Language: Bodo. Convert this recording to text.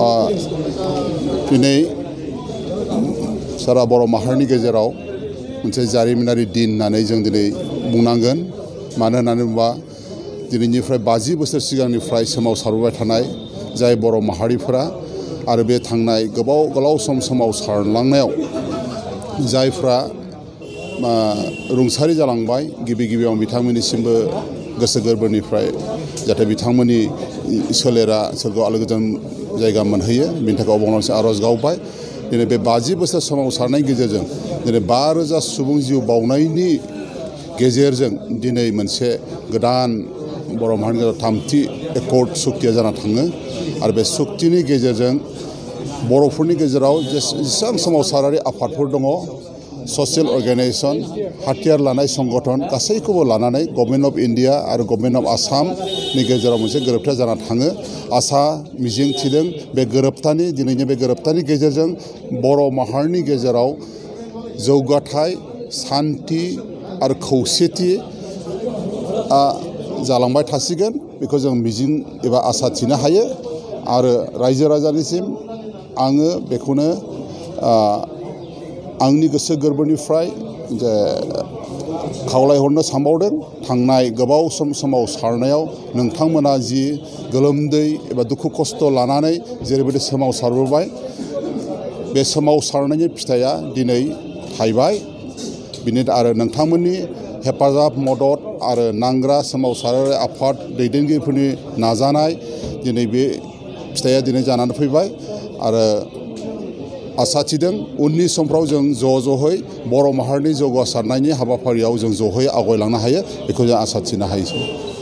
दिनै सारा बर' माहारिनि गेजेराव मोनसे जारिमिनारि दिन होननानै जों दिनै बुंनांगोन। मानो होननानै बुङोबा दिनैनिफ्राय 50 बोसोर सिगांनिफ्राय सोमावसारबोबाय थानाय जाय बर' माहारिफोरा आरो बे थांनाय गोलाव सम सोमावसारलांनायाव जायफ्रा रुंसारि जालांबाय, गिबियाव बिथांमोननिसिमबो गोसो गोरबोनिफ्राय जाहाथे बिथांमोननि सोलेरा सोरगोआव आलो गोजोन जायगा मोनहैयो बेनि थाखाय अबंलावरिसिम आर'ज गावबाय। दिनै बे 50 बोसोर सोमावसारनायनि गेजेरजों दिनै 5,000 सुबुं जिउ बाउनायनि गेजेरजों दिनै मोनसे गोदान बर' माहारिनि गेजेराव 3थि एकर्ड सुक्तिया जाना थाङो आरो बे सुक्तिनि गेजेरजों बर'फोरनि गेजेराव जेसेबां सोमावसारारि आफादफोर दङ, ससियेल अर्गेनाइजेसन, हाथियार लानाय संगठन गासैखौबो लानानै गभर्नमेन्ट अफ इन्डिया आरो गभर्नमेन्ट अफ आसामनि गेजेराव मोनसे गोरोबथा जाना थाङो। आसा मिजिं थिदों दिनैनि बे गोरोबथानि गेजेरजों बर' माहारिनि गेजेराव जौगाथाय, सान्थि आरो खौसेथि जालांबाय थासिगोन बेखौ जों मिजिं एबा आसा थिनो हायो। आरो रायजो राजानिसिम आङो बेखौनो आंनि गोसो गोरबोनिफ्राय खावलायहरनो सानबावदों। थांनाय गोबाव सोमावसारनायाव नोंथांमोना जि गोलोमदै एबा दुखु खस्थ' लानानै जेरैबायदि सोमावसारबोबाय, बे सोमावसारनायनि फिथाइया दिनै थायबाय। आरो नोंथांमोननि हेफाजाब मदद आरो नांग्रा सोमावसारारि आफाद दैदेनगिरिफोरनि नाजानाय दिनै बे फिथाइया दिनै जानानै फैबाय। आरो आसा थिदों उननि समफ्राव जों ज'है बर' माहारिनि जौगासारनायनि हाबाफारियाव जों ज'है आवगायलांनो हायो, बेखौ जों आसा थिनो हायो।